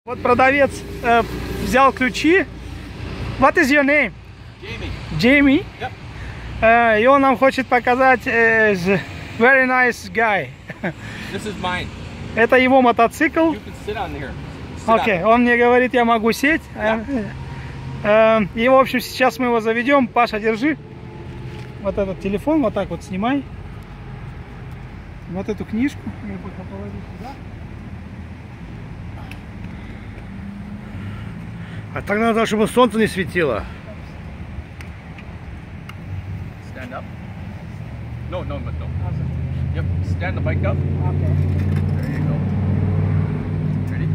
Вот продавец взял ключи. What is your name? Jamie. Jamie? Yep. И он нам хочет показать very nice guy. This is mine. Это его мотоцикл. You can sit on here. Окей, он мне говорит, я могу сесть. И, в общем, сейчас мы его заведем. Паша, держи. Вот этот телефон, вот так вот снимай. Вот эту книжку. Я пока положу сюда. А так надо, чтобы солнце не светило. Stand up. No. Yep. Stand the bike up. Okay. There you go. Ready?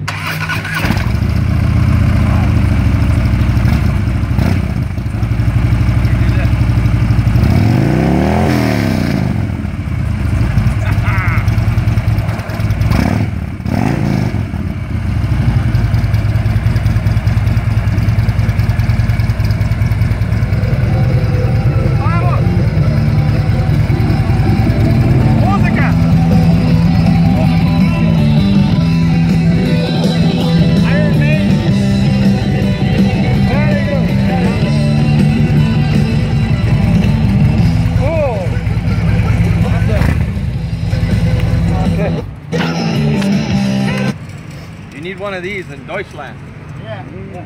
You need one of these in Deutschland. Yeah.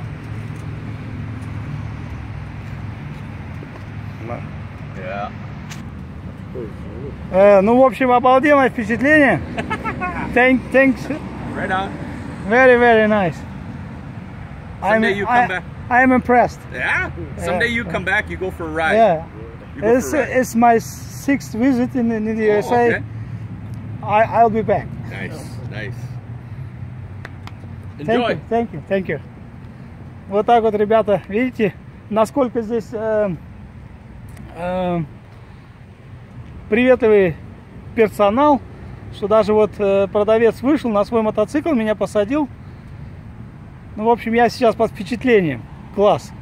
Yeah. Ну, в общем, обалденное впечатление. Thanks. Right on. Very nice. Someday you come back. I'm impressed. Yeah. Someday you come back. You go for a ride. Yeah. You go for a ride. It's my 6th visit in the USA. Okay. I'll be back. Nice. Enjoy. Thank you. Вот так вот, ребята, видите, насколько здесь приветливый персонал, что даже вот продавец вышел на свой мотоцикл, меня посадил. Ну, в общем, я сейчас под впечатлением. Класс.